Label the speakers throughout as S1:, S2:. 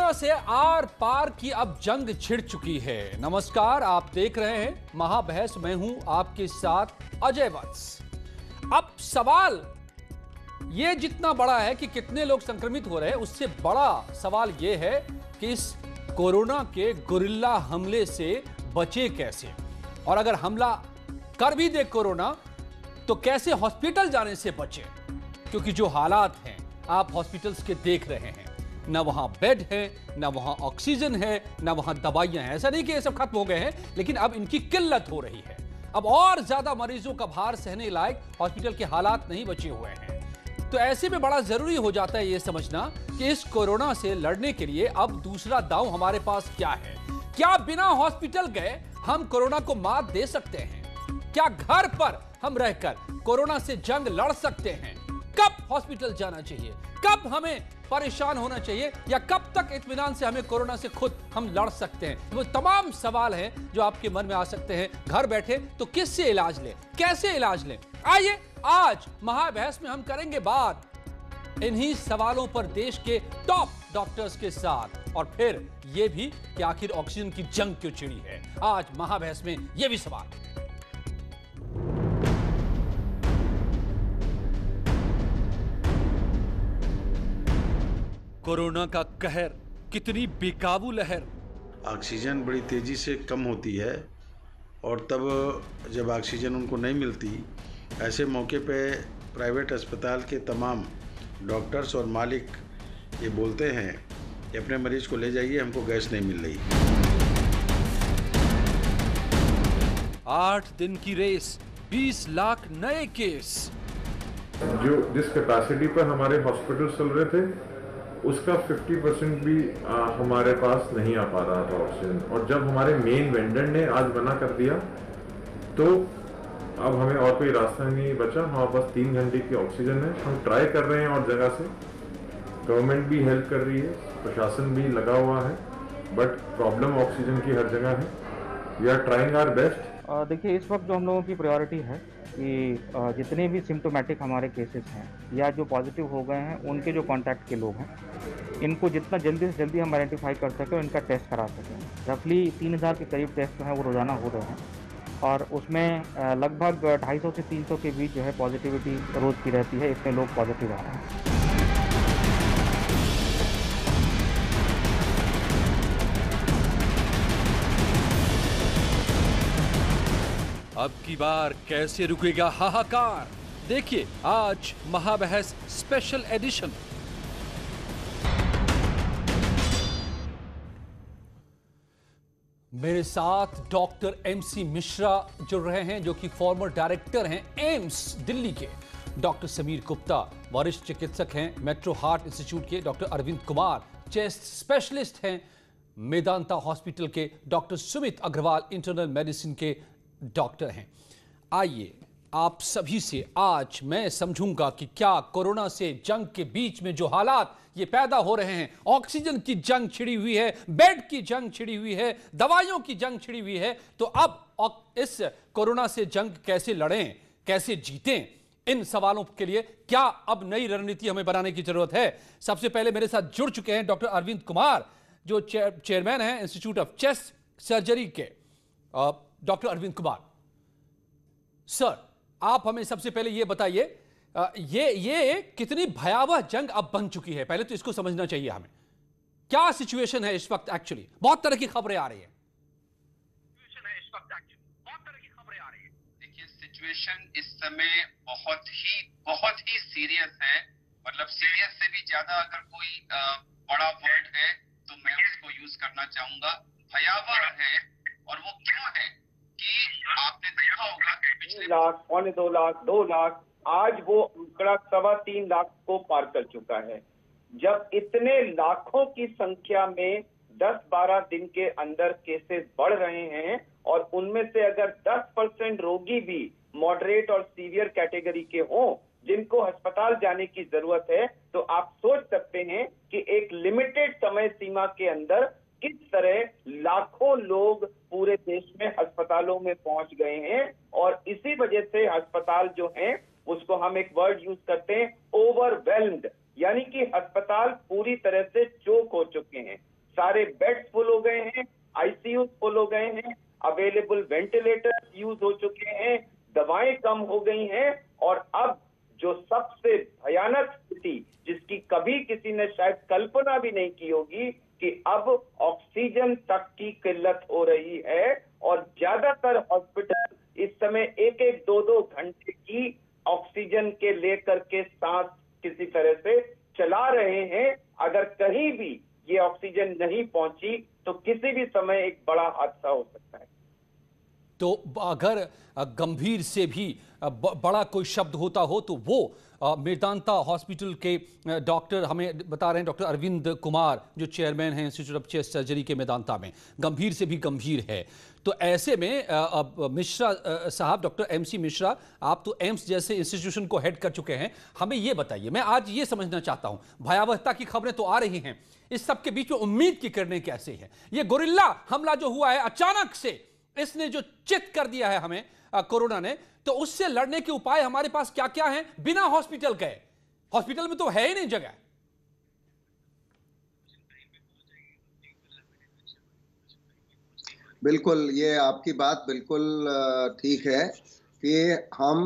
S1: Corona से are पार की अब जंग छिड़ चुकी है। नमस्कार, आप देख रहे हैं महाबहस। मैं हूं आपके साथ अजय वत्स। अब सवाल ये जितना बड़ा है कि कितने लोग संक्रमित हो रहे हैं, उससे बड़ा सवाल ये है कि इस कोरोना के गुरिल्ला हमले से बचे कैसे, और अगर हमला कर भी दे कोरोना तो कैसे हॉस्पिटल जाने से बचे। क्योंकि जो हालात हैं आप हॉस्पिटल्स के देख रहे हैं, ना वहां बेड है, ना वहां ऑक्सीजन है, ना वहां दवाइयां हैं। ऐसा नहीं कि ये सब खत्म हो गए हैं, लेकिन अब इनकी किल्लत हो रही है। अब और ज्यादा मरीजों का भार सहने लायक हॉस्पिटल के हालात नहीं बचे हुए हैं। तो ऐसे में बड़ा जरूरी हो जाता है यह समझना कि इस कोरोना से लड़ने के लिए अब दूसरा दांव हमारे पास क्या है। क्या बिना हॉस्पिटल गए हम कोरोना को मात दे सकते हैं? क्या घर पर हम रहकर कोरोना से जंग लड़ सकते हैं? कब हॉस्पिटल जाना चाहिए, कब हमें परेशान होना चाहिए, या कब तक इत्मीनान से हमें कोरोना से खुद हम लड़ सकते हैं? वो तमाम सवाल हैं जो आपके मन में आ सकते हैं। घर बैठे तो किससे इलाज लें, कैसे इलाज लें? आइए आज महाबहस में हम करेंगे बात इन्हीं सवालों पर देश के टॉप डॉक्टर्स के साथ, और फिर यह भी कि आखिर ऑक्सीजन की जंग क्यों छिड़ी है। आज महाबहस में यह भी सवाल। कोरोना का कहर, कितनी बेकाबू लहर।
S2: ऑक्सीजन बड़ी तेज़ी से कम होती है, और तब जब ऑक्सीजन उनको नहीं मिलती, ऐसे मौके पे प्राइवेट अस्पताल के तमाम डॉक्टर्स और मालिक ये बोलते हैं कि अपने मरीज को ले जाइए, हमको गैस नहीं मिल रही।
S1: 8 दिन की रेस, 20 लाख नए केस।
S3: जिस कैपेसिटी पर हमारे हॉस्पिटल चल रहे थे उसका 50% भी हमारे पास नहीं आ पा रहा था ऑक्सीजन। और जब हमारे मेन वेंडर ने आज मना कर दिया तो अब हमें और कोई रास्ता नहीं बचा। हमारे पास 3 घंटे की ऑक्सीजन है। हम ट्राई कर रहे हैं और जगह से, गवर्नमेंट भी हेल्प कर रही है, प्रशासन भी लगा हुआ है, बट प्रॉब्लम ऑक्सीजन की हर जगह है। We are trying our best.
S4: देखिए, इस वक्त जो हम लोगों की प्रायोरिटी है कि जितने भी सिम्टोमेटिक हमारे केसेस हैं या जो पॉजिटिव हो गए हैं, उनके जो कांटेक्ट के लोग हैं, इनको जितना जल्दी से जल्दी हम आइडेंटिफाई कर सकें और इनका टेस्ट करा सकें। रफली 3000 के करीब टेस्ट जो हैं वो रोज़ाना हो रहे हैं, और उसमें लगभग 250 से 300 के बीच जो है पॉजिटिविटी रोज़ की रहती है। इसमें लोग पॉजिटिव आ रहे हैं।
S1: अब की बार कैसे रुकेगा हाहाकार? देखिए आज महाबहस स्पेशल एडिशन। मेरे साथ डॉक्टर MC मिश्रा जुड़ रहे हैं, जो कि फॉर्मर डायरेक्टर हैं एम्स दिल्ली के। डॉक्टर समीर गुप्ता वरिष्ठ चिकित्सक हैं मेट्रो हार्ट इंस्टीट्यूट के। Doctor Arvind Kumar chest specialist हैं मेदांता हॉस्पिटल के। Doctor Sumit Agarwal internal medicine के डॉक्टर हैं। आइए आप सभी से आज मैं समझूंगा कि क्या कोरोना से जंग के बीच में जो हालात ये पैदा हो रहे हैं, ऑक्सीजन की जंग छिड़ी हुई है, बेड की जंग छिड़ी हुई है, दवाइयों की जंग छिड़ी हुई है, तो अब इस कोरोना से जंग कैसे लड़ें, कैसे जीतें, इन सवालों के लिए क्या अब नई रणनीति हमें बनाने की जरूरत है। सबसे पहले मेरे साथ जुड़ चुके हैं डॉक्टर अरविंद कुमार, जो चेयरमैन हैं इंस्टीट्यूट ऑफ चेस्ट सर्जरी के। डॉक्टर अरविंद कुमार सर, आप हमें सबसे पहले यह बताइए, ये कितनी भयावह जंग अब बन चुकी है? पहले तो इसको समझना चाहिए हमें। क्या सिचुएशन है इस वक्त? एक्चुअली बहुत तरह की खबरें आ रही है।
S5: देखिए, सिचुएशन इस समय बहुत ही सीरियस है। मतलब सीरियस से भी ज्यादा अगर कोई बड़ा वर्ड है तो मैं उसको यूज करना चाहूंगा। भयावह है। और वो क्यों है कि आपने देखा होगा पिछले
S6: 1 लाख, 2.25 लाख, 2 लाख, आज वो आंकड़ा 3.25 लाख को पार कर चुका है। जब इतने लाखों की संख्या में 10-12 दिन के अंदर केसेस बढ़ रहे हैं, और उनमें से अगर 10% रोगी भी मॉडरेट और सीवियर कैटेगरी के हों, जिनको अस्पताल जाने की जरूरत है, तो आप सोच सकते हैं कि एक लिमिटेड समय सीमा के अंदर किस तरह लाखों लोग पूरे देश में अस्पतालों में पहुंच गए हैं। और इसी वजह से अस्पताल जो हैं, उसको हम एक वर्ड यूज करते हैं, ओवरवेल्म्ड, यानी कि अस्पताल पूरी तरह से चोक हो चुके हैं। सारे बेड्स फुल हो गए हैं, आईसीयू फुल हो गए हैं, अवेलेबल वेंटिलेटर्स यूज हो चुके हैं, दवाएं कम हो गई हैं, और अब जो सबसे भयानक स्थिति जिसकी कभी किसी ने शायद कल्पना भी नहीं की होगी कि अब ऑक्सीजन तक की किल्लत हो रही है, और ज्यादातर हॉस्पिटल इस समय 1-2 घंटे की ऑक्सीजन के लेकर के सांस किसी तरह से चला रहे हैं। अगर कहीं भी ये ऑक्सीजन नहीं पहुंची तो किसी भी समय एक बड़ा हादसा हो सकता है।
S1: तो अगर गंभीर से भी बड़ा कोई शब्द होता हो तो वो मेदांता हॉस्पिटल के डॉक्टर हमें बता रहे हैं, डॉक्टर अरविंद कुमार जो चेयरमैन हैं इंस्टीट्यूट ऑफ चेस्ट सर्जरी के मेदांता में, गंभीर से भी गंभीर है। तो ऐसे में मिश्रा साहब, डॉक्टर एमसी मिश्रा, आप तो एम्स जैसे इंस्टीट्यूशन को हेड कर चुके हैं, हमें ये बताइए, मैं आज ये समझना चाहता हूं, भयावहता की खबरें तो आ रही हैं, इस सब के बीच में उम्मीद की किरणें कैसे हैं? ये गोरिल्ला हमला जो हुआ है अचानक से, इसने जो चित कर दिया है हमें कोरोना ने, तो उससे लड़ने के उपाय हमारे पास क्या क्या हैं बिना हॉस्पिटल गए? हॉस्पिटल में तो है ही नहीं जगह।
S7: बिल्कुल, ये आपकी बात बिल्कुल ठीक है कि हम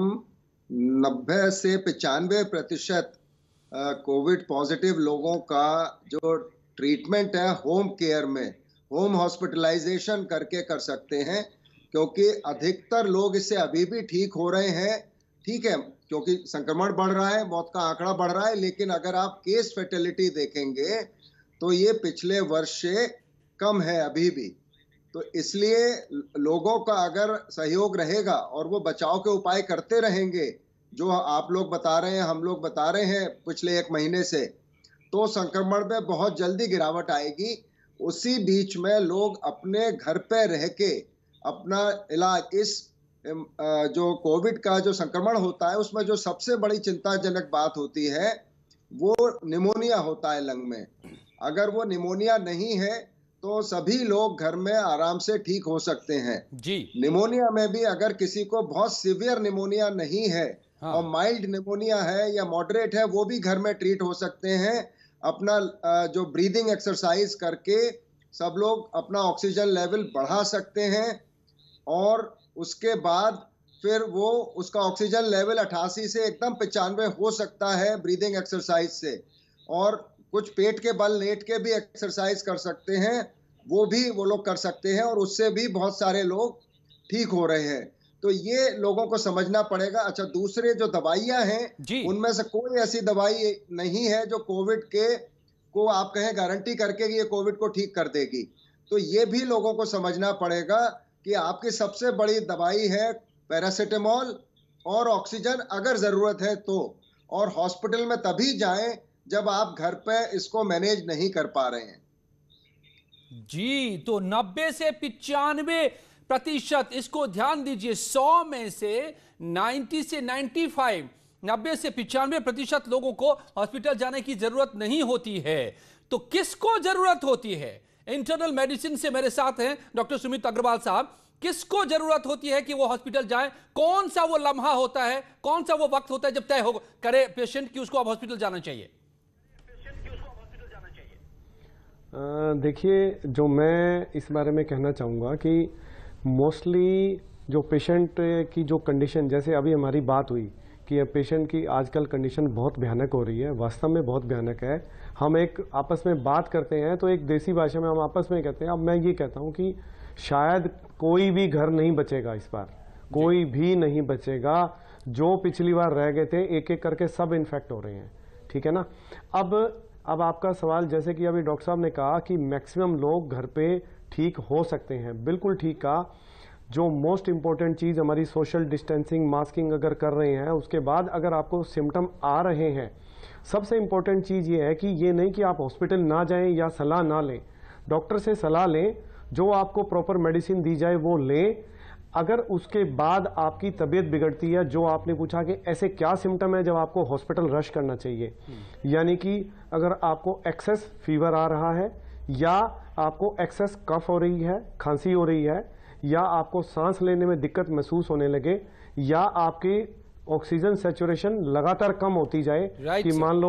S7: 90 से 95% कोविड पॉजिटिव लोगों का जो ट्रीटमेंट है होम केयर में, होम हॉस्पिटलाइजेशन करके कर सकते हैं, क्योंकि अधिकतर लोग इससे अभी भी ठीक हो रहे हैं। ठीक है, क्योंकि संक्रमण बढ़ रहा है, मौत का आंकड़ा बढ़ रहा है, लेकिन अगर आप केस फैटेलिटी देखेंगे तो ये पिछले वर्ष से कम है अभी भी। तो इसलिए लोगों का अगर सहयोग रहेगा और वो बचाव के उपाय करते रहेंगे जो आप लोग बता रहे हैं, हम लोग बता रहे हैं पिछले 1 महीने से, तो संक्रमण में बहुत जल्दी गिरावट आएगी। उसी बीच में लोग अपने घर पे रह के अपना इलाज, इस जो कोविड का जो संक्रमण होता है उसमें जो सबसे बड़ी चिंताजनक बात होती है वो निमोनिया होता है लंग में। अगर वो निमोनिया नहीं है तो सभी लोग घर में आराम से ठीक हो सकते हैं
S1: जी।
S7: निमोनिया में भी अगर किसी को बहुत सीवियर निमोनिया नहीं है,
S1: हाँ।
S7: और माइल्ड निमोनिया है या मॉडरेट है, वो भी घर में ट्रीट हो सकते हैं। अपना जो ब्रीदिंग एक्सरसाइज करके सब लोग अपना ऑक्सीजन लेवल बढ़ा सकते हैं, और उसके बाद फिर वो उसका ऑक्सीजन लेवल 88 से एकदम 95 हो सकता है ब्रीदिंग एक्सरसाइज से। और कुछ पेट के बल लेट के भी एक्सरसाइज कर सकते हैं, वो भी वो लोग कर सकते हैं, और उससे भी बहुत सारे लोग ठीक हो रहे हैं। तो ये लोगों को समझना पड़ेगा। अच्छा, दूसरे जो दवाइयां हैं उनमें से कोई ऐसी दवाई नहीं है जो कोविड के को आप कहें गारंटी करके कि ये कोविड को ठीक कर देगी। तो ये भी लोगों को समझना पड़ेगा कि आपकी सबसे बड़ी दवाई है पैरासिटामोल और ऑक्सीजन अगर जरूरत है तो, और हॉस्पिटल में तभी जाएं जब आप घर पे इसको मैनेज नहीं कर पा रहे हैं।
S1: जी, तो 90 से 95% इसको ध्यान दीजिए, 100 में से 90 से 95, 90 से 95% लोगों को हॉस्पिटल जाने की जरूरत नहीं होती है। तो किसको जरूरत होती है? इंटरनल मेडिसिन से मेरे साथ हैं डॉक्टर सुमित अग्रवाल साहब। किसको जरूरत होती है कि वो हॉस्पिटल जाए? कौन सा वो लम्हा होता है, कौन सा वो वक्त होता है जब तय हो करे पेशेंट कि उसको अब हॉस्पिटल जाना चाहिए?
S8: देखिए, जो मैं इस बारे में कहना चाहूँगा कि मोस्टली जो पेशेंट की जो कंडीशन, जैसे अभी हमारी बात हुई कि पेशेंट की आजकल कंडीशन बहुत भयानक हो रही है, वास्तव में बहुत भयानक है। हम एक आपस में बात करते हैं तो एक देसी भाषा में हम आपस में कहते हैं, अब मैं ये कहता हूँ कि शायद कोई भी घर नहीं बचेगा इस बार, कोई भी नहीं बचेगा। जो पिछली बार रह गए थे एक एक करके सब इन्फेक्ट हो रहे हैं, ठीक है ना। अब आपका सवाल, जैसे कि अभी डॉक्टर साहब ने कहा कि मैक्सिमम लोग घर पे ठीक हो सकते हैं, बिल्कुल ठीक कहा। जो मोस्ट इंपॉर्टेंट चीज़ हमारी सोशल डिस्टेंसिंग, मास्किंग अगर कर रहे हैं, उसके बाद अगर आपको सिम्टम आ रहे हैं, सबसे इंपॉर्टेंट चीज़ ये है कि ये नहीं कि आप हॉस्पिटल ना जाएं या सलाह ना लें, डॉक्टर से सलाह लें, जो आपको प्रॉपर मेडिसिन दी जाए वो लें। अगर उसके बाद आपकी तबीयत बिगड़ती है, जो आपने पूछा कि ऐसे क्या सिम्टम है जब आपको हॉस्पिटल रश करना चाहिए, यानी कि अगर आपको एक्सेस फीवर आ रहा है, या आपको एक्सेस कफ हो रही है, खांसी हो रही है, या आपको सांस लेने में दिक्कत महसूस होने लगे, या आपकी ऑक्सीजन सैचुरेशन लगातार कम होती जाए कि मान लो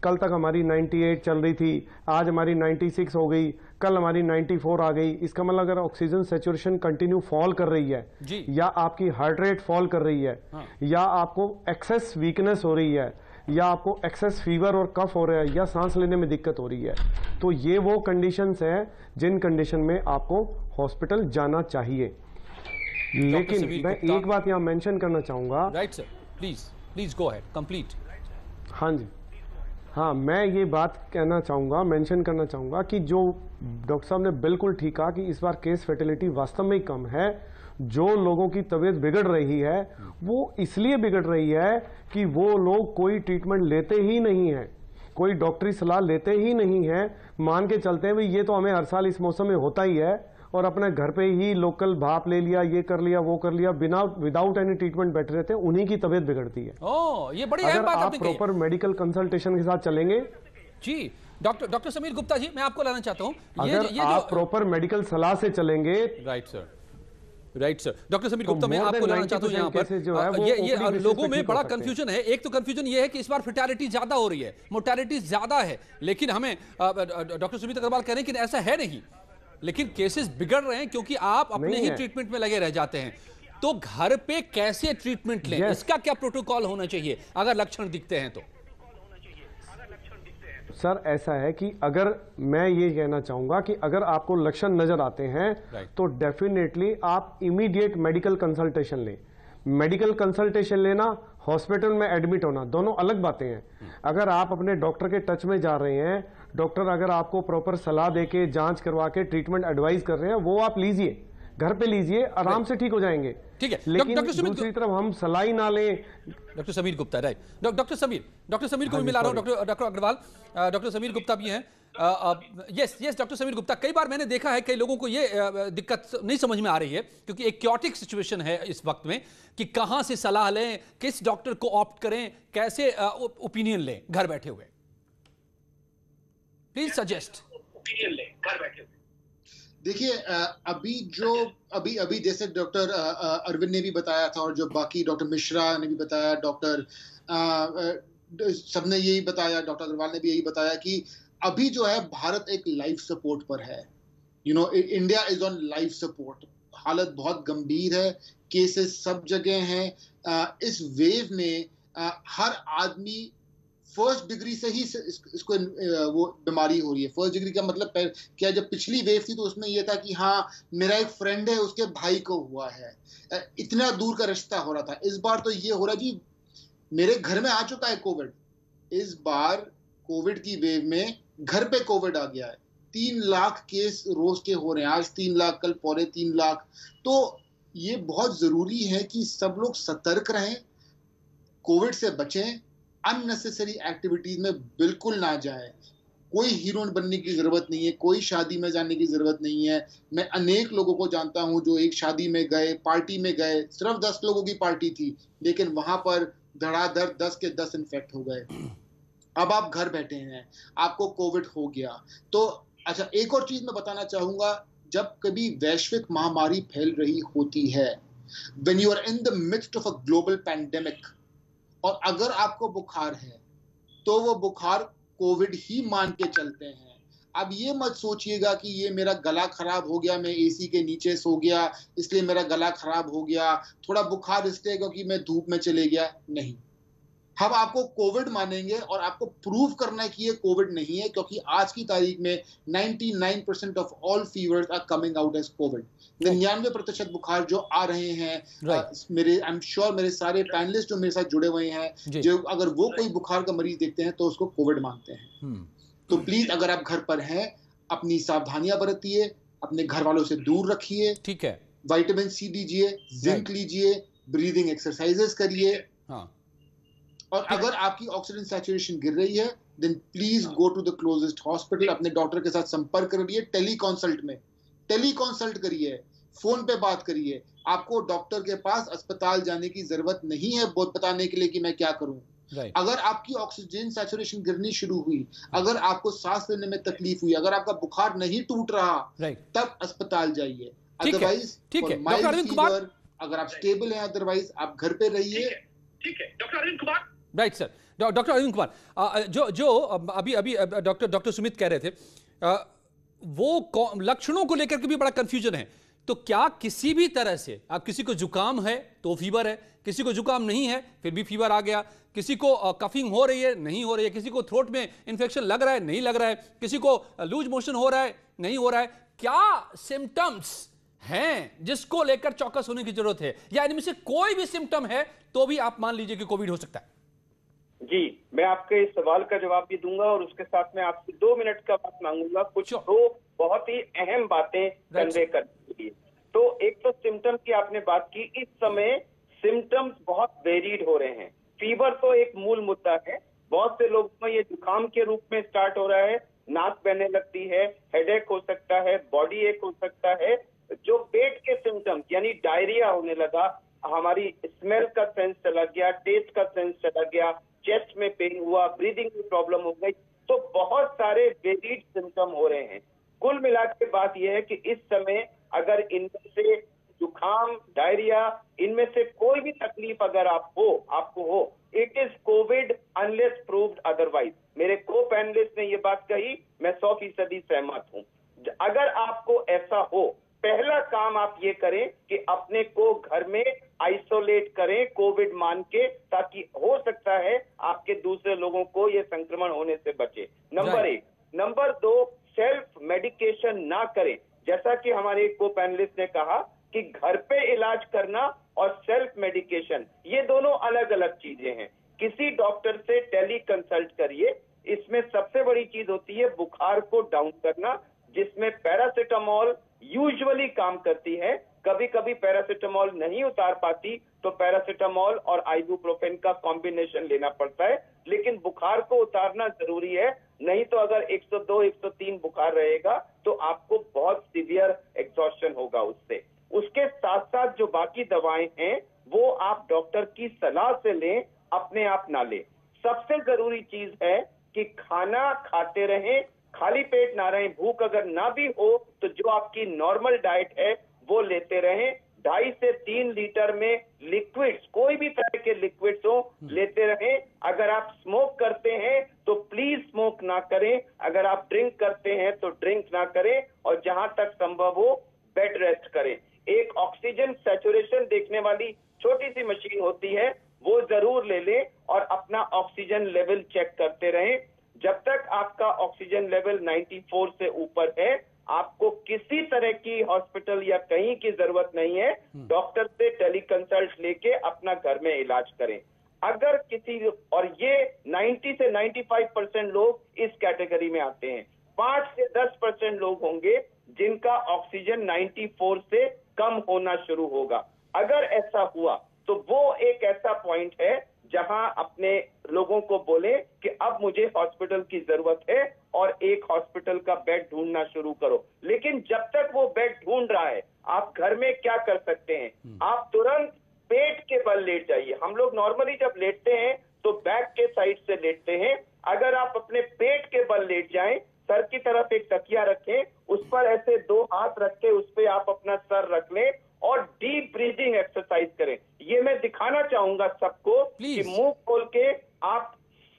S8: कल तक हमारी 98 चल रही थी, आज हमारी 96 हो गई, कल हमारी 94 आ गई। इसका मतलब अगर ऑक्सीजन सैचुरेशन कंटिन्यू फॉल कर रही है
S1: जी।
S8: या आपकी हार्ट रेट फॉल कर रही है, या आपको एक्सेस वीकनेस हो रही है, या आपको एक्सेस फीवर और कफ हो रहा है, या सांस लेने में दिक्कत हो रही है, तो ये वो कंडीशंस हैं जिन कंडीशन में आपको हॉस्पिटल जाना चाहिए। लेकिन मैं एक बात यहां मेंशन करना चाहूंगा।
S1: Right sir, please go ahead, complete.
S8: हाँ जी, हाँ, मैं ये बात कहना चाहूँगा, मेंशन करना चाहूँगा कि जो डॉक्टर साहब ने बिल्कुल ठीक कहा कि इस बार केस फैटिलिटी वास्तव में ही कम है। जो लोगों की तबीयत बिगड़ रही है वो इसलिए बिगड़ रही है कि वो लोग कोई ट्रीटमेंट लेते ही नहीं है, कोई डॉक्टरी सलाह लेते ही नहीं है। मान के चलते हैं भाई ये तो हमें हर साल इस मौसम में होता ही है, और अपने घर पे ही लोकल भाप ले लिया, ये कर लिया, वो कर लिया, बिना विदाउट एनी ट्रीटमेंट बैठे रहते हैं, उन्हीं की तबीयत बिगड़ती है।
S1: ये बड़ी अहम बात आपने कही।
S8: प्रॉपर मेडिकल कंसल्टेशन के साथ चलेंगे
S1: जी। डॉक्टर समीर गुप्ता जी, मैं आपको लाना चाहता हूं,
S8: अगर आप प्रॉपर मेडिकल सलाह से चलेंगे।
S1: Right sir. Doctor Sameer Gupta, मैं आपको लाना चाहता हूं यहां पर। ये लोगों में बड़ा कंफ्यूजन है। एक तो कंफ्यूजन ये है कि इस बार फैटेलिटी ज्यादा हो रही है, मोर्टेलिटी ज्यादा है, लेकिन हमें डॉक्टर सुमित अग्रवाल कह रहे हैं कि ऐसा है नहीं, लेकिन केसेस बिगड़ रहे हैं क्योंकि आप अपने ही ट्रीटमेंट में लगे रह जाते हैं। तो घर पे कैसे ट्रीटमेंट लें, इसका क्या प्रोटोकॉल होना चाहिए अगर लक्षण दिखते हैं तो?
S8: सर ऐसा है कि अगर मैं ये कहना चाहूंगा कि अगर आपको लक्षण नजर आते हैं तो डेफिनेटली आप इमीडिएट मेडिकल कंसल्टेशन लें। मेडिकल कंसल्टेशन लेना, हॉस्पिटल में एडमिट होना, दोनों अलग बातें हैं। अगर आप अपने डॉक्टर के टच में जा रहे हैं, डॉक्टर अगर आपको प्रॉपर सलाह देके जांच करवा के ट्रीटमेंट एडवाइस कर रहे हैं, वो आप लीजिए, घर पे लीजिए, आराम से ठीक हो जाएंगे।
S1: ठीक है,
S8: लेकिन दूसरी तरफ हम सलाह ही ना लें।
S1: Doctor Sameer Gupta, right, doctor Sameer को भी मिला रहा हूं, डॉक्टर अग्रवाल, डॉक्टर समीर गुप्ता भी हैं। यस डॉक्टर समीर गुप्ता, कई बार मैंने देखा है कई लोगों को ये दिक्कत नहीं समझ में आ रही है क्योंकि एक क्योटिक सिचुएशन है इस वक्त में कि कहां से सलाह लें, किस डॉक्टर को ऑप्ट करें, कैसे ओपिनियन लें घर बैठे हुए। प्लीज सजेस्ट ओपिनियन लें घर बैठे हुए।
S9: देखिए, अभी जैसे डॉक्टर अरविंद ने भी बताया था और जो बाकी डॉक्टर मिश्रा ने भी बताया, डॉक्टर सबने यही बताया, डॉक्टर अग्रवाल ने भी यही बताया कि अभी जो है भारत एक लाइफ सपोर्ट पर है। India is on life support. हालत बहुत गंभीर है, केसेस सब जगह हैं। इस वेव में हर आदमी फर्स्ट डिग्री से ही इसको वो बीमारी हो रही है। फर्स्ट डिग्री का मतलब क्या, जब पिछली वेव थी तो उसमें यह था कि हाँ मेरा एक फ्रेंड है उसके भाई को हुआ है, इतना दूर का रिश्ता हो रहा था। इस बार तो ये हो रहा जी मेरे घर में आ चुका है कोविड। इस बार कोविड की वेव में घर पे कोविड आ गया है। 3 लाख केस रोज के हो रहे हैं, आज 3 लाख, कल 3.25 लाख। तो ये बहुत जरूरी है कि सब लोग सतर्क रहें, कोविड से बचें, अननेसेसरी एक्टिविटीज में बिल्कुल ना जाएं। कोई हीरोइन बनने की जरूरत नहीं है, कोई शादी में जाने की जरूरत नहीं है। मैं अनेक लोगों को जानता हूं जो एक शादी में गए, पार्टी में गए, सिर्फ 10 लोगों की पार्टी थी, लेकिन वहां पर धड़ाधड़ 10 के 10 इन्फेक्ट हो गए। अब आप घर बैठे हैं, आपको कोविड हो गया तो अच्छा, एक और चीज मैं बताना चाहूंगा, जब कभी वैश्विक महामारी फैल रही होती है, when you are in the midst of a global pandemic, और अगर आपको बुखार है तो वो बुखार कोविड ही मान के चलते हैं। अब ये मत सोचिएगा कि ये मेरा गला खराब हो गया, मैं एसी के नीचे सो गया इसलिए मेरा गला खराब हो गया, थोड़ा बुखार इसलिए क्योंकि मैं धूप में चले गया। नहीं, हम आपको कोविड मानेंगे और आपको प्रूव करना है कि ये कोविड नहीं है, क्योंकि आज की तारीख में 99% of all fevers are coming out as COVID. 99% बुखार जो आ रहे हैं, मेरे आई एम श्योर मेरे सारे पैनलिस्ट जो मेरे साथ जुड़े हुए हैं, जो अगर वो कोई बुखार का मरीज देखते हैं तो उसको कोविड मानते हैं। तो प्लीज अगर आप घर पर हैं, अपनी सावधानियां बरतिए, अपने घर वालों से दूर रखिए,
S1: ठीक है,
S9: विटामिन सी लीजिए, जिंक लीजिए, ब्रीदिंग एक्सरसाइजेस करिए। और अगर आपकी ऑक्सीजन सैचुरेशन गिर रही है then please go to the closest hospital. अपने डॉक्टर के साथ संपर्क करिए, टेलीकंसल्ट करिए, फोन पे बात करिए। आपको डॉक्टर के पास अस्पताल जाने की जरूरत नहीं है बताने के लिए कि मैं क्या करूं। अगर आपकी ऑक्सीजन सैचुरेशन गिरनी शुरू हुई, अगर आपको सांस लेने में तकलीफ हुई, अगर आपका बुखार नहीं टूट रहा, तब अस्पताल जाइए। अदरवाइज माइल्ड फीवर, अगर आप स्टेबल हैं, अदरवाइज आप घर पे रहिए।
S1: ठीक है doctor Arvind Kumar. Right sir, doctor Arvind Kumar, जो अभी अभी डॉक्टर सुमित कह रहे थे, वो लक्षणों को लेकर के भी बड़ा कंफ्यूजन है। तो क्या किसी भी तरह से, आप किसी को जुकाम है तो फीवर है, किसी को जुकाम नहीं है फिर भी फीवर आ गया, किसी को कफिंग हो रही है नहीं हो रही है, किसी को थ्रोट में इन्फेक्शन लग रहा है नहीं लग रहा है, किसी को लूज मोशन हो रहा है नहीं हो रहा है, क्या सिम्टम्स हैं जिसको लेकर चौकस होने की जरूरत है, या इनमें से कोई भी सिम्टम है तो भी आप मान लीजिए कि कोविड हो सकता है? जी,
S6: मैं आपके इस सवाल का जवाब भी दूंगा और उसके साथ में आपसे 2 मिनट का बात मांगूंगा, कुछ दो बहुत ही अहम बातें कन्वे करने के लिए। तो एक तो सिम्टम की आपने बात की, इस समय सिम्टम्स बहुत वेरिड हो रहे हैं। फीवर तो एक मूल मुद्दा है, बहुत से लोगों में ये जुकाम के रूप में स्टार्ट हो रहा है, नाक बहने लगती है, हेडेक हो सकता है, बॉडी एक हो सकता है। जो पेट के सिम्टम्स यानी डायरिया होने लगा, हमारी स्मेल का सेंस चला गया, टेस्ट का सेंस चला गया, चेस्ट में पेन हुआ, ब्रीदिंग में प्रॉब्लम हो गई, तो बहुत सारे वेरिड सिम्टम हो रहे हैं। कुल मिला के बात यह है कि इस समय अगर इनमें से जुकाम, डायरिया, इनमें से कोई भी तकलीफ अगर आपको हो, it is COVID unless proved otherwise. मेरे को पैनलिस्ट ने ये बात कही, मैं 100% सहमत हूं। अगर आपको ऐसा हो, पहला काम आप ये करें कि अपने को घर में आइसोलेट करें कोविड मान के, ताकि हो सकता है आपके दूसरे लोगों को ये संक्रमण होने से बचे। नंबर 1। नंबर 2, सेल्फ मेडिकेशन ना करें। जैसा कि हमारे को पैनलिस्ट ने कहा कि घर पे इलाज करना और सेल्फ मेडिकेशन ये दोनों अलग अलग चीजें हैं। किसी डॉक्टर से टेली कंसल्ट करिए। इसमें सबसे बड़ी चीज होती है बुखार को डाउन करना, जिसमें पैरासिटामोल यूजुअली काम करती है। कभी कभी पैरासिटामोल नहीं उतार पाती तो पैरासिटामोल और आइबुप्रोफेन का कॉम्बिनेशन लेना पड़ता है, लेकिन बुखार को उतारना जरूरी है। नहीं तो अगर 102, 103 बुखार रहेगा तो आपको बहुत सीवियर एग्जॉस्शन होगा उससे। उसके साथ साथ जो बाकी दवाएं हैं वो आप डॉक्टर की सलाह से लें, अपने आप ना लें। सबसे जरूरी चीज है कि खाना खाते रहें, खाली पेट ना रहें। भूख अगर ना भी हो तो जो आपकी नॉर्मल डाइट है वो लेते रहें। 2.5 से 3 लीटर में लिक्विड्स, कोई भी तरह के लिक्विड्स हो, लेते रहें। अगर आप स्मोक करते हैं तो प्लीज स्मोक ना करें। अगर आप ड्रिंक करते हैं तो ड्रिंक ना करें, और जहां तक संभव हो बेड रेस्ट करें। एक ऑक्सीजन सैचुरेशन देखने वाली छोटी सी मशीन होती है, वो जरूर ले लें और अपना ऑक्सीजन लेवल चेक करते रहें। जब तक आपका ऑक्सीजन लेवल 94 से ऊपर है, आपको किसी तरह की हॉस्पिटल या कहीं की जरूरत नहीं है। डॉक्टर से टेली कंसल्ट लेके अपना घर में इलाज करें। अगर किसी, और ये 90 से 95% लोग इस कैटेगरी में आते हैं, 5 से 10% लोग होंगे जिनका ऑक्सीजन 94 से कम होना शुरू होगा। अगर ऐसा हुआ तो वो एक ऐसा पॉइंट है जहां अपने लोगों को बोले कि अब मुझे हॉस्पिटल की जरूरत है और एक हॉस्पिटल का बेड ढूंढना शुरू करो। लेकिन जब तक वो बेड ढूंढ रहा है, आप घर में क्या कर सकते हैं? आप तुरंत पेट के बल लेट जाइए। हम लोग नॉर्मली जब लेटते हैं तो बैक के साइड से लेटते हैं। अगर आप अपने पेट के बल लेट जाएं, सर की तरफ एक तकिया रखें, उस पर ऐसे 2 हाथ रख के उस पर आप अपना सर रख लें और डीप ब्रीदिंग एक्सरसाइज करें। ये मैं दिखाना चाहूंगा सबको कि मुंह खोल के आप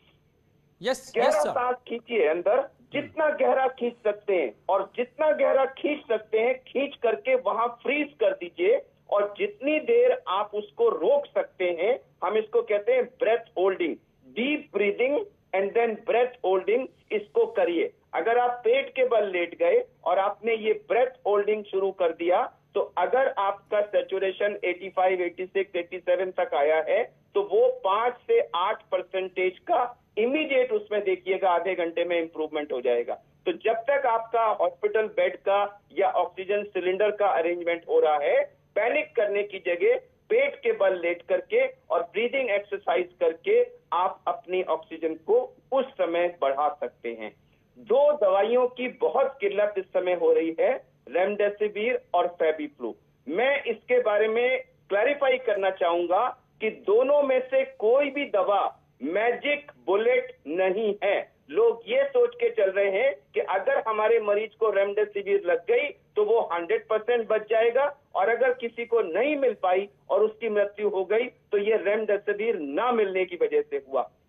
S6: गहरा सांस खींचिए अंदर, जितना गहरा खींच सकते हैं, और जितना गहरा खींच सकते हैं खींच करके वहां फ्रीज कर दीजिए, और जितनी देर आप उसको रोक सकते हैं, हम इसको कहते हैं breath holding. Deep breathing and then breath holding, इसको करिए। अगर आप पेट के बल लेट गए और आपने ये ब्रेथ होल्डिंग शुरू कर दिया, तो अगर आपका सैचुरेशन 85, 86, 87 तक आया है तो वो 5 से 8% का इमीडिएट, उसमें देखिएगा आधे घंटे में इंप्रूवमेंट हो जाएगा। तो जब तक आपका हॉस्पिटल बेड का या ऑक्सीजन सिलेंडर का अरेंजमेंट हो रहा है, पैनिक करने की जगह पेट के बल लेट करके और ब्रीदिंग एक्सरसाइज करके आप अपनी ऑक्सीजन को उस समय बढ़ा सकते हैं। 2 दवाइयों की बहुत किल्लत इस समय हो रही है, रेमडेसिविर और फेबिफ्लू। मैं इसके बारे में क्लैरिफाई करना चाहूंगा कि दोनों में से कोई भी दवा मैजिक बुलेट नहीं है। लोग ये सोच के चल रहे हैं कि अगर हमारे मरीज को रेमडेसिविर लग गई तो वो 100% बच जाएगा, और अगर किसी को नहीं मिल पाई और उसकी मृत्यु हो गई तो ये रेमडेसिविर ना मिलने की वजह से हुआ।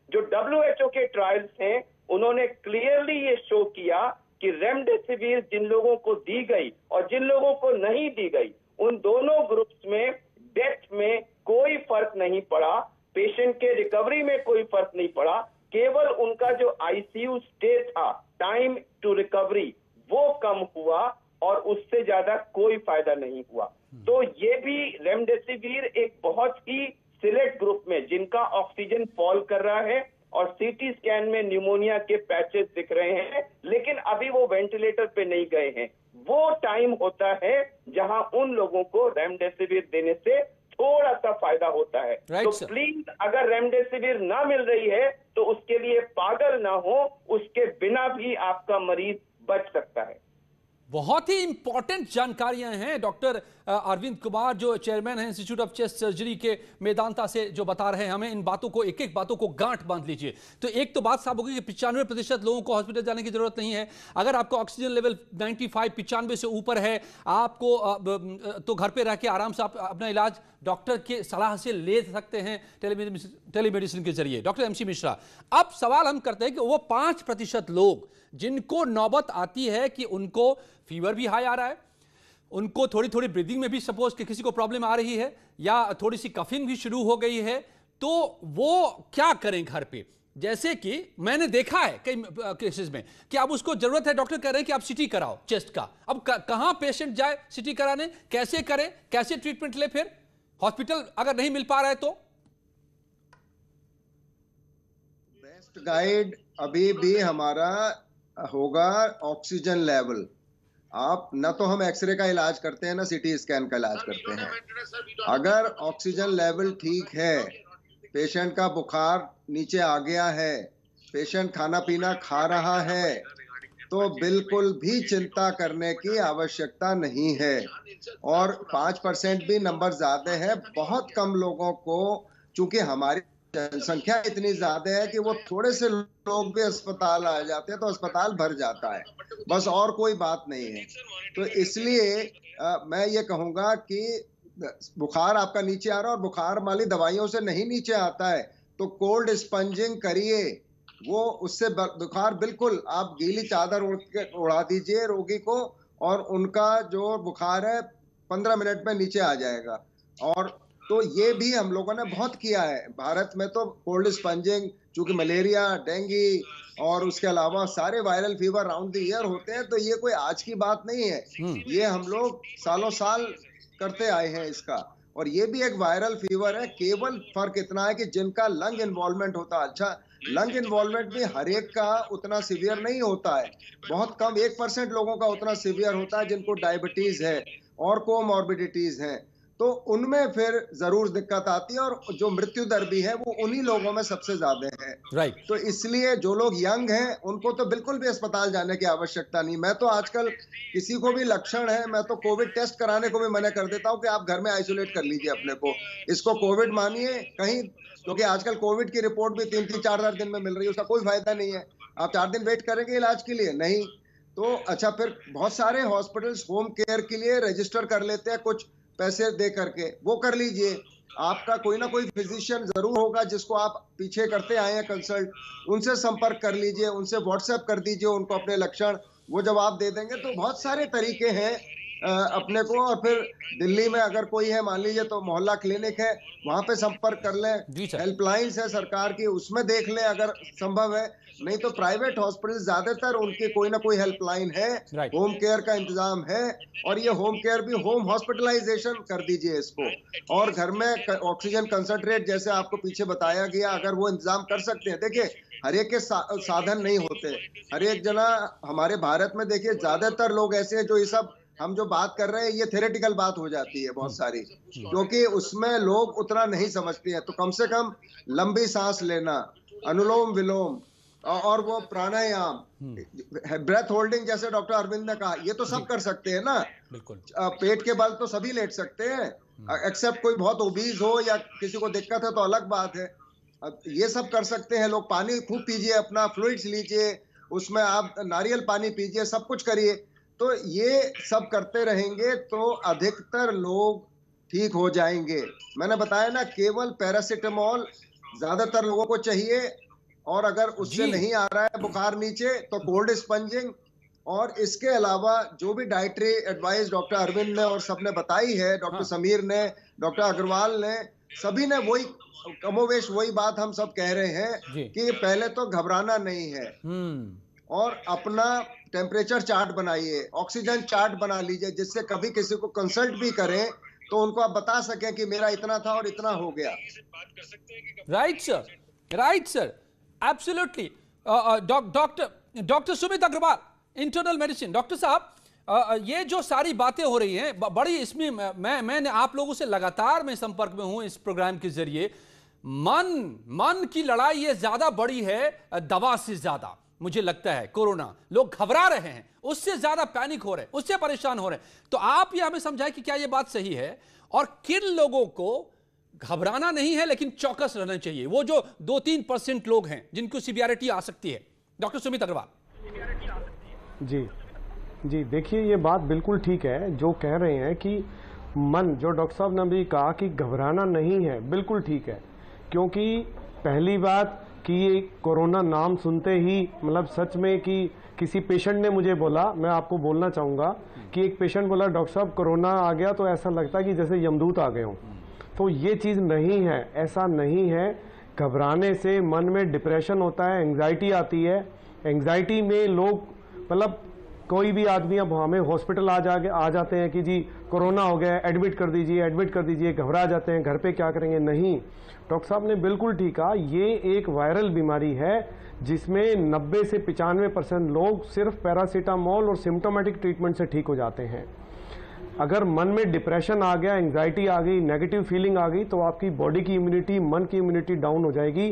S6: जो WHO के ट्रायल्स हैं उन्होंने क्लियरली ये शो किया कि रेमडेसिविर जिन लोगों को दी गई और जिन लोगों को नहीं दी गई, उन दोनों ग्रुप्स में डेथ में कोई फर्क नहीं पड़ा, पेशेंट के रिकवरी में कोई फर्क नहीं पड़ा, केवल उनका जो ICU स्टे था, टाइम टू रिकवरी, वो कम हुआ और उससे ज्यादा कोई फायदा नहीं हुआ। तो ये भी रेमडेसिविर एक बहुत ही सिलेक्ट ग्रुप में जिनका ऑक्सीजन फॉल कर रहा है और CT स्कैन में न्यूमोनिया के पैचेस दिख रहे हैं, लेकिन अभी वो वेंटिलेटर पे नहीं गए हैं, वो टाइम होता है जहां उन लोगों को रेमडेसिविर देने से थोड़ा सा फायदा होता है। तो प्लीज अगर रेमडेसिविर ना मिल रही है तो उसके लिए पागल ना हो, उसके बिना भी आपका मरीज बच सकता है।
S1: बहुत ही इंपॉर्टेंट जानकारियां हैं डॉक्टर अरविंद कुमार जो चेयरमैन हैं इंस्टीट्यूट ऑफ चेस्ट सर्जरी के, मेदांता से जो बता रहे हैं हमें। इन बातों को, एक एक बातों को गांठ बांध लीजिए। तो एक तो बात साफ होगी कि 95% लोगों को हॉस्पिटल जाने की जरूरत नहीं है। अगर आपको ऑक्सीजन लेवल 95 से ऊपर है, आपको तो घर पे रह के आराम से आप अपना इलाज डॉक्टर के सलाह से ले सकते हैं टेलीमेडिसिन के जरिए। डॉक्टर MC मिश्रा, अब सवाल हम करते हैं कि वो 5% लोग जिनको नौबत आती है कि उनको फीवर भी हाई आ रहा है, उनको थोड़ी थोड़ी ब्रीदिंग में भी सपोज कि किसी को प्रॉब्लम आ रही है या थोड़ी सी कफिंग भी शुरू हो गई है, तो वो क्या करें घर पे? जैसे कि मैंने देखा है कई केसेस में कि अब उसको जरूरत है, डॉक्टर कह रहे हैं कि आप CT कराओ चेस्ट का। अब कहां पेशेंट जाए CT कराने, कैसे करे, कैसे ट्रीटमेंट ले? फिर हॉस्पिटल अगर नहीं मिल पा रहा है तो
S7: बेस्ट गाइड अभी भी हमारा होगा ऑक्सीजन लेवल। आप ना तो हम एक्सरे का इलाज करते हैं ना CT स्कैन का इलाज करते हैं। अगर ऑक्सीजन लेवल ठीक है, पेशेंट का बुखार नीचे आ गया है, पेशेंट खाना पीना खा रहा है, तो बिल्कुल भी चिंता करने की आवश्यकता नहीं है। और 5% भी नंबर ज्यादा है। बहुत कम लोगों को, चूंकि हमारी जनसंख्या इतनी ज्यादा है कि वो थोड़े से लोग भी अस्पताल आ जाते हैं तो अस्पताल भर जाता है, बस और कोई बात नहीं है। तो इसलिए मैं ये कहूंगा कि बुखार आपका नीचे आ रहा है और बुखार वाली दवाइयों से नहीं नीचे आता है तो कोल्ड स्पंजिंग करिए, वो उससे बुखार बिल्कुल आप गीली चादर उड़ा दीजिए रोगी को और उनका जो बुखार है 15 मिनट में नीचे आ जाएगा। और तो ये भी हम लोगों ने बहुत किया है भारत में। तो कोल्ड स्पंजिंग, चूंकि मलेरिया, डेंगू और उसके अलावा सारे viral fever round the year होते हैं, तो ये कोई आज की बात नहीं है, ये हम लोग सालों साल करते आए हैं इसका। और ये भी एक वायरल फीवर है, केवल फर्क इतना है कि जिनका लंग इन्वॉल्वमेंट होता है, अच्छा लंग इन्वॉल्वमेंट भी हर एक का उतना सीवियर नहीं होता है, बहुत कम 1% लोगों का उतना सीवियर होता है जिनको डायबिटीज है और कोमॉर्बिडिटीज हैं, तो उनमें फिर जरूर दिक्कत आती है। और जो मृत्यु दर भी है वो उन्हीं लोगों में सबसे ज्यादा है।
S1: राइट।
S7: तो इसलिए जो लोग यंग हैं उनको तो बिल्कुल भी अस्पताल जाने की आवश्यकता नहीं। मैं तो आजकल किसी को भी लक्षण है, मैं तो कोविड टेस्ट कराने को भी मना कर देता हूं कि आप घर में आइसोलेट कर लीजिए अपने को, इसको कोविड मानिए कहीं, क्योंकि आजकल कोविड की रिपोर्ट भी 3-4 दिन में मिल रही है, उसका कोई फायदा नहीं है। आप 4 दिन वेट करेंगे इलाज के लिए? नहीं। तो अच्छा, फिर बहुत सारे हॉस्पिटल्स होम केयर के लिए रजिस्टर कर लेते हैं कुछ पैसे दे करके, वो कर लीजिए। आपका कोई ना कोई फिजिशियन जरूर होगा जिसको आप पीछे करते आए हैं कंसल्ट, उनसे संपर्क कर लीजिए, उनसे व्हाट्सएप कर दीजिए उनको अपने लक्षण, वो जवाब दे देंगे। तो बहुत सारे तरीके हैं अपने को। और फिर दिल्ली में अगर कोई है, मान लीजिए तो मोहल्ला क्लिनिक है, वहां पे संपर्क कर लें, हेल्पलाइंस है सरकार की, उसमें देख लें अगर संभव है। नहीं तो प्राइवेट हॉस्पिटल ज्यादातर उनके कोई ना कोई हेल्पलाइन है, होम केयर का इंतजाम है। और ये होम केयर भी होम हॉस्पिटलाइजेशन कर दीजिए इसको। और घर में ऑक्सीजन कंसंट्रेट जैसे आपको पीछे बताया गया, अगर वो इंतजाम कर सकते हैं। देखिए हर एक के साधन नहीं होते, हर एक जना हमारे भारत में देखिए ज्यादातर लोग ऐसे हैं जो ये सब हम जो बात कर रहे हैं ये थ्योरेटिकल बात हो जाती है बहुत सारी, क्योंकि उसमें लोग उतना नहीं समझते हैं। तो कम से कम लंबी सांस लेना, अनुलोम विलोम और वो प्राणायाम, ब्रेथ होल्डिंग जैसे डॉक्टर अरविंद ने कहा, ये तो सब कर सकते हैं ना। बिल्कुल। पेट के बल तो सभी लेट सकते हैं, एक्सेप्ट कोई बहुत ओबीज हो या किसी को दिक्कत है तो अलग बात है। ये सब कर सकते हैं लोग। पानी खूब पीजिए, अपना फ्लूइड्स लीजिए, उसमें आप नारियल पानी पीजिए, सब कुछ करिए। तो ये सब करते रहेंगे तो अधिकतर लोग ठीक हो जाएंगे। मैंने बताया ना, केवल पैरासिटामोल ज्यादातर लोगों को चाहिए और अगर उससे नहीं आ रहा है बुखार नीचे तो कोल्ड स्पंजिंग, और इसके अलावा जो भी डाइटरी एडवाइस डॉक्टर अरविंद ने और सबने बताई है, डॉक्टर समीर ने, डॉक्टर अग्रवाल ने, सभी ने वही कमोवेश वही बात हम सब कह रहे हैं कि पहले तो घबराना नहीं है और अपना टेम्परेचर चार्ट बनाइए, ऑक्सीजन चार्ट बना लीजिए, जिससे कभी किसी को कंसल्ट भी करें तो उनको आप बता सकें कि मेरा इतना था और इतना हो गया।
S1: Right sir, absolutely. Doctor Sumit Agarwal, internal medicine. Doctor साहब, ये जो सारी बातें हो रही हैं बड़ी, इसमें मैंने आप लोगों से लगातार मैं संपर्क में हूं इस प्रोग्राम के जरिए। मन की लड़ाई ये ज्यादा बड़ी है दवा से ज्यादा, मुझे लगता है। कोरोना, लोग घबरा रहे हैं, उससे ज्यादा पैनिक हो रहे हैं, उससे परेशान हो रहे हैं। तो आप ये हमें समझाएं कि क्या ये बात सही है और किन लोगों को घबराना नहीं है लेकिन चौकस रहना चाहिए, वो जो 2-3% लोग हैं जिनको सीवियरिटी आ सकती है। डॉक्टर सुमित अग्रवाल।
S8: जी, देखिए ये बात बिल्कुल ठीक है जो कह रहे हैं कि मन, जो डॉक्टर साहब ने भी कहा कि घबराना नहीं है, बिल्कुल ठीक है। क्योंकि पहली बात कि ये कोरोना नाम सुनते ही, मतलब सच में कि किसी पेशेंट ने मुझे बोला, मैं आपको बोलना चाहूँगा कि एक पेशेंट बोला डॉक्टर साहब कोरोना आ गया तो ऐसा लगता है कि जैसे यमदूत आ गए हों। तो ये चीज़ नहीं है, ऐसा नहीं है। घबराने से मन में डिप्रेशन होता है, एंग्जाइटी आती है। एंग्जाइटी में लोग, मतलब कोई भी आदमी, अब हमें हॉस्पिटल आ जाते हैं कि जी कोरोना हो गया, एडमिट कर दीजिए, घबरा जाते हैं, घर पे क्या करेंगे। नहीं, डॉक्टर साहब ने बिल्कुल ठीक कहा, ये एक वायरल बीमारी है जिसमें 90 से 95% लोग सिर्फ पैरासीटामोल और सिम्टोमेटिक ट्रीटमेंट से ठीक हो जाते हैं। अगर मन में डिप्रेशन आ गया, एंग्जाइटी आ गई, नेगेटिव फीलिंग आ गई, तो आपकी बॉडी की इम्यूनिटी, मन की इम्यूनिटी डाउन हो जाएगी।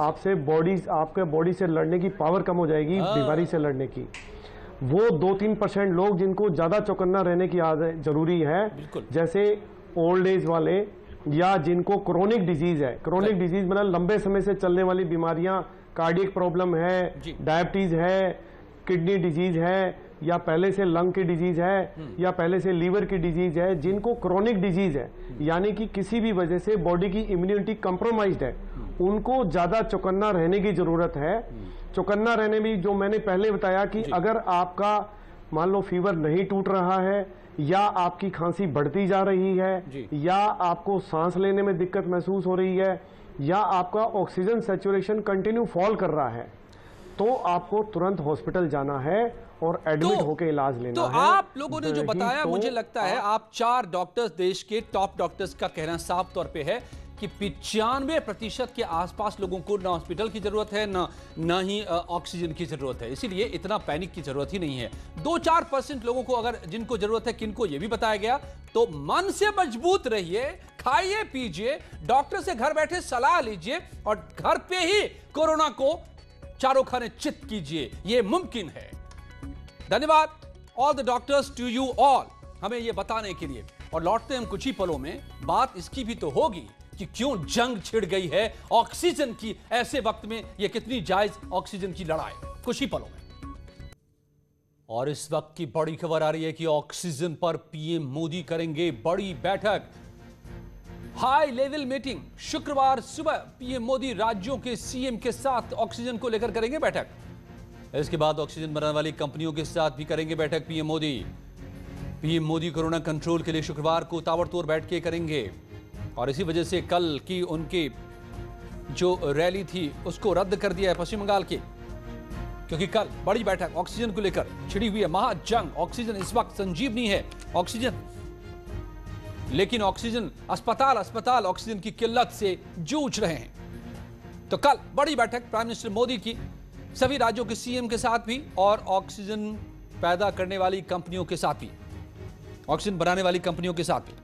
S8: आपके बॉडी से लड़ने की पावर कम हो जाएगी, बीमारी से लड़ने की। वो 2-3% लोग जिनको ज्यादा चौकन्ना रहने की जरूरी है, जैसे ओल्ड एज वाले या जिनको क्रोनिक डिजीज है। क्रोनिक डिजीज मतलब लंबे समय से चलने वाली बीमारियां, कार्डियक प्रॉब्लम है, डायबिटीज है, किडनी डिजीज है, या पहले से लंग की डिजीज है, या पहले से लीवर की डिजीज है, जिनको क्रोनिक डिजीज है, यानी कि किसी भी वजह से बॉडी की इम्यूनिटी कंप्रोमाइज्ड है, उनको ज्यादा चौकन्ना रहने की जरूरत है। चौकन्ना रहने में जो मैंने पहले बताया कि अगर आपका मान लो फीवर नहीं टूट रहा है, या आपकी खांसी बढ़ती जा रही है, या आपको सांस लेने में दिक्कत महसूस हो रही है, या आपका ऑक्सीजन सैचुरेशन कंटिन्यू फॉल कर रहा है, तो आपको तुरंत हॉस्पिटल जाना है और एडमिट होकर इलाज लेना
S1: तो
S8: है।
S1: आप लोगों ने जो बताया, मुझे लगता है आप 4 डॉक्टर्स, देश के टॉप डॉक्टर्स का कहना साफ तौर पे है कि 95% के आसपास लोगों को ना हॉस्पिटल की जरूरत है, ना ही ऑक्सीजन की जरूरत है। इसीलिए इतना पैनिक की जरूरत ही नहीं है। 2-4% लोगों को अगर जिनको जरूरत है, किनको ये भी बताया गया, तो मन से मजबूत रहिए, खाइए पीजिए, डॉक्टर से घर बैठे सलाह लीजिए और घर पे ही कोरोना को चारों खाने चित कीजिए। यह मुमकिन है। धन्यवाद all the doctors, to you all, हमें यह बताने के लिए। और लौटते हम कुछ ही पलों में। बात इसकी भी तो होगी कि क्यों जंग छिड़ गई है ऑक्सीजन की, ऐसे वक्त में यह कितनी जायज ऑक्सीजन की लड़ाई, कुछ ही पलों में। और इस वक्त की बड़ी खबर आ रही है कि ऑक्सीजन पर पीएम मोदी करेंगे बड़ी बैठक। हाई लेवल मीटिंग शुक्रवार सुबह पीएम मोदी राज्यों के सीएम के साथ ऑक्सीजन को लेकर करेंगे बैठक। इसके बाद ऑक्सीजन बनाने वाली कंपनियों के साथ भी करेंगे बैठक PM Modi. PM Modi corona control के लिए शुक्रवार को ताबड़तोड़ बैठकें करेंगे और इसी वजह से कल की उनकी जो रैली थी उसको रद्द कर दिया है पश्चिम बंगाल के, क्योंकि कल बड़ी बैठक ऑक्सीजन को लेकर छिड़ी हुई है महाजंग। ऑक्सीजन इस वक्त संजीवनी है ऑक्सीजन, लेकिन ऑक्सीजन अस्पताल ऑक्सीजन की किल्लत से जूझ रहे हैं। तो कल बड़ी बैठक प्राइम मिनिस्टर मोदी की सभी राज्यों के सीएम के साथ भी और ऑक्सीजन पैदा करने वाली कंपनियों के साथ भी, ऑक्सीजन बनाने वाली कंपनियों के साथ भी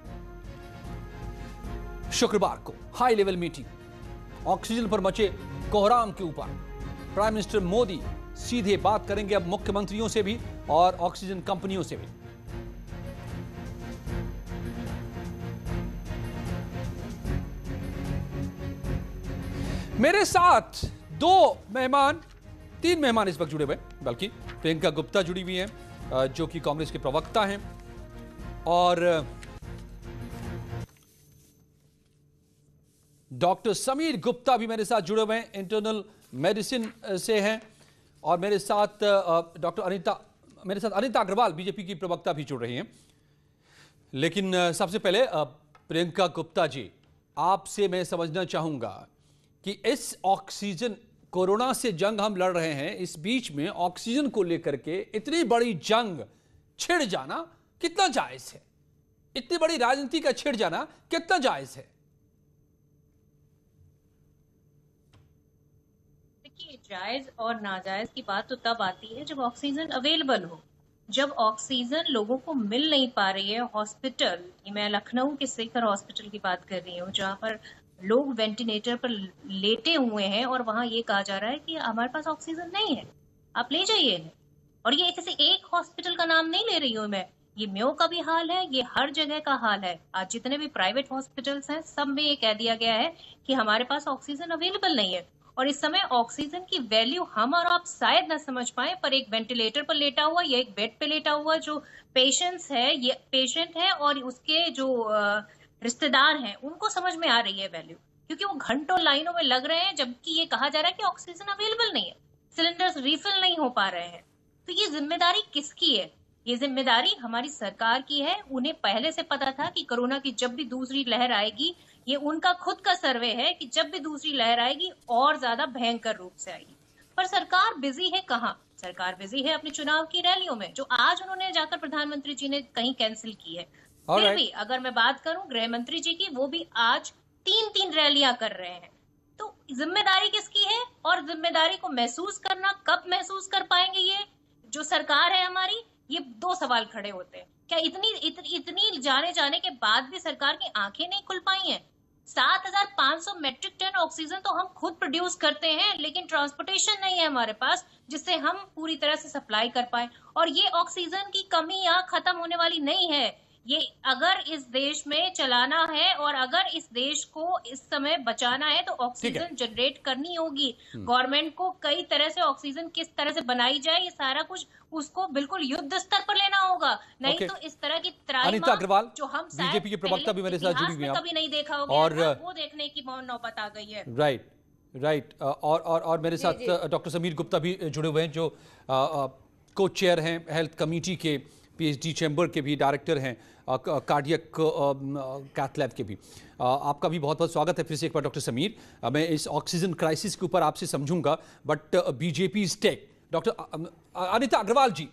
S1: शुक्रवार को हाई लेवल मीटिंग। ऑक्सीजन पर मचे कोहराम के ऊपर प्राइम मिनिस्टर मोदी सीधे बात करेंगे अब मुख्यमंत्रियों से भी और ऑक्सीजन कंपनियों से भी। मेरे साथ 3 मेहमान इस वक्त जुड़े हुए, बल्कि प्रियंका गुप्ता जुड़ी हुई हैं जो कि कांग्रेस के प्रवक्ता हैं, और डॉक्टर समीर गुप्ता भी मेरे साथ जुड़े हुए हैं, इंटरनल मेडिसिन से हैं और मेरे साथ अनिता अग्रवाल बीजेपी की प्रवक्ता भी जुड़ रही हैं। लेकिन सबसे पहले प्रियंका गुप्ता जी, आपसे मैं समझना चाहूंगा कि इस ऑक्सीजन, कोरोना से जंग हम लड़ रहे हैं, इस बीच में ऑक्सीजन को लेकर के इतनी बड़ी जंग छिड़ जाना कितना जायज है? इतनी बड़ी राजनीति का छिड़ जाना कितना जायज है?
S10: देखिए, जायज और नाजायज की बात तो तब आती है जब ऑक्सीजन अवेलेबल हो। जब ऑक्सीजन लोगों को मिल नहीं पा रही है, हॉस्पिटल, मैं लखनऊ के शेखर हॉस्पिटल की बात कर रही हूँ, जहाँ पर लोग वेंटिलेटर पर लेटे हुए हैं और वहां ये कहा जा रहा है कि हमारे पास ऑक्सीजन नहीं है, आप ले जाइए। और ये किसी एक हॉस्पिटल का नाम नहीं ले रही हूँ मैं, ये मेयो का भी हाल है, ये हर जगह का हाल है। आज जितने भी प्राइवेट हॉस्पिटल्स हैं सब में ये कह दिया गया है कि हमारे पास ऑक्सीजन अवेलेबल नहीं है। और इस समय ऑक्सीजन की वैल्यू हम और आप शायद न समझ पाए, पर एक वेंटिलेटर पर लेटा हुआ या एक बेड पे लेटा हुआ जो ये पेशेंट है और उसके जो रिश्तेदार हैं, उनको समझ में आ रही है वैल्यू, क्योंकि वो घंटों लाइनों में लग रहे हैं, जबकि ये कहा जा रहा है कि ऑक्सीजन अवेलेबल नहीं है, सिलेंडर्स रिफिल नहीं हो पा रहे हैं। तो ये जिम्मेदारी किसकी है? ये जिम्मेदारी हमारी सरकार की है। उन्हें पहले से पता था कि कोरोना की जब भी दूसरी लहर आएगी, ये उनका खुद का सर्वे है कि जब भी दूसरी लहर आएगी और ज्यादा भयंकर रूप से आएगी। पर सरकार बिजी है कहाँ? सरकार बिजी है अपने चुनाव की रैलियों में, जो आज उन्होंने जाकर प्रधानमंत्री जी ने कहीं कैंसिल की है। फिर भी अगर मैं बात करूं गृह मंत्री जी की, वो भी आज 3 रैलियां कर रहे हैं। तो जिम्मेदारी किसकी है? और जिम्मेदारी को महसूस करना, कब महसूस कर पाएंगे ये जो सरकार है हमारी? ये 2 सवाल खड़े होते हैं। क्या इतनी जाने के बाद भी सरकार की आंखें नहीं खुल पाई हैं? 7,500 मैट्रिक टन ऑक्सीजन तो हम खुद प्रोड्यूस करते हैं, लेकिन ट्रांसपोर्टेशन नहीं है हमारे पास जिससे हम पूरी तरह से सप्लाई कर पाए। और ये ऑक्सीजन की कमी यहाँ खत्म होने वाली नहीं है। ये अगर इस देश में चलाना है और अगर इस देश को इस समय बचाना है तो ऑक्सीजन जनरेट करनी होगी। गवर्नमेंट को कई तरह से ऑक्सीजन किस तरह से बनाई जाए, ये सारा कुछ उसको बिल्कुल युद्ध स्तर पर लेना होगा। नहीं तो इस तरह की
S1: अनिता अग्रवाल
S10: जो हम
S1: बीजेपी की प्रवक्ता भी मेरे साथ जुड़ी हुई हैं,
S10: कभी नहीं देखा होगा और वो देखने की नौबत आ गई है।
S1: राइट। और मेरे साथ डॉक्टर समीर गुप्ता भी जुड़े हुए हैं, जो को चेयर हैं हेल्थ कमेटी के, पीएचडी चैम्बर के भी डायरेक्टर हैं, कार्डियक कैथ लैब के भी। आपका भी बहुत बहुत स्वागत है फिर से एक बार डॉक्टर समीर। मैं इस ऑक्सीजन क्राइसिस के ऊपर आपसे समझूंगा, but BJP take, doctor Anita Agarwal ji,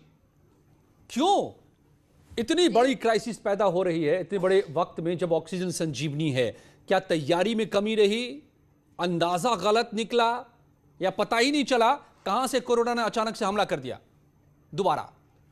S1: क्यों इतनी बड़ी क्राइसिस पैदा हो रही है इतने बड़े वक्त में जब ऑक्सीजन संजीवनी है? क्या तैयारी में कमी रही, अंदाजा गलत निकला, या पता ही नहीं चला कहां से कोरोना ने अचानक से हमला कर दिया दोबारा?